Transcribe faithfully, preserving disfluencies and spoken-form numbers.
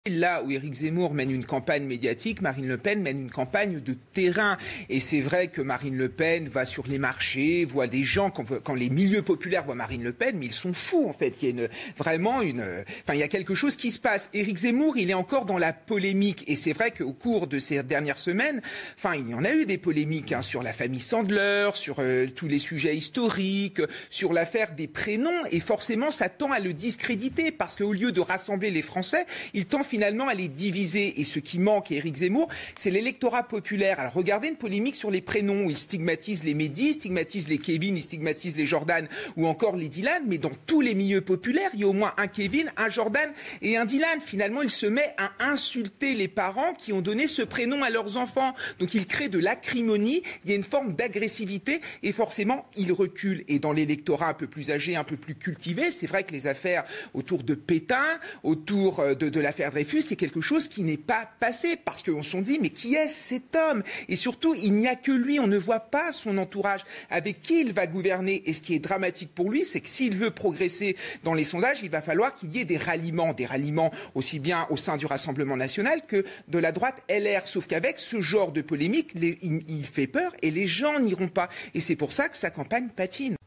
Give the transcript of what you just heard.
Là où Éric Zemmour mène une campagne médiatique, Marine Le Pen mène une campagne de terrain. Et c'est vrai que Marine Le Pen va sur les marchés, voit des gens, quand, quand les milieux populaires voient Marine Le Pen, mais ils sont fous en fait. Il y a une, vraiment une... Enfin, il y a quelque chose qui se passe. Éric Zemmour, il est encore dans la polémique. Et c'est vrai qu'au cours de ces dernières semaines, enfin, il y en a eu des polémiques hein, sur la famille Sandler, sur euh, tous les sujets historiques, sur l'affaire des prénoms. Et forcément, ça tend à le discréditer parce qu'au lieu de rassembler les Français, il tend finalement à les diviser. Et ce qui manque à Éric Zemmour, c'est l'électorat populaire. Alors regardez une polémique sur les prénoms. Il stigmatise les Mehdi, il stigmatise les Kevin, il stigmatise les Jordan ou encore les Dylan. Mais dans tous les milieux populaires, il y a au moins un Kevin, un Jordan et un Dylan. Finalement, il se met à insulter les parents qui ont donné ce prénom à leurs enfants. Donc il crée de l'acrimonie, il y a une forme d'agressivité et forcément, il recule. Et dans l'électorat un peu plus âgé, un peu plus cultivé, c'est vrai que les affaires autour de Pétain, autour de, de l'affaire Dreyfus, c'est quelque chose qui n'est pas passé parce qu'on s'est dit mais qui est cet homme? Et surtout, il n'y a que lui, on ne voit pas son entourage avec qui il va gouverner. Et ce qui est dramatique pour lui, c'est que s'il veut progresser dans les sondages, il va falloir qu'il y ait des ralliements, des ralliements aussi bien au sein du Rassemblement national que de la droite L R. Sauf qu'avec ce genre de polémique, les, il, il fait peur et les gens n'iront pas. Et c'est pour ça que sa campagne patine.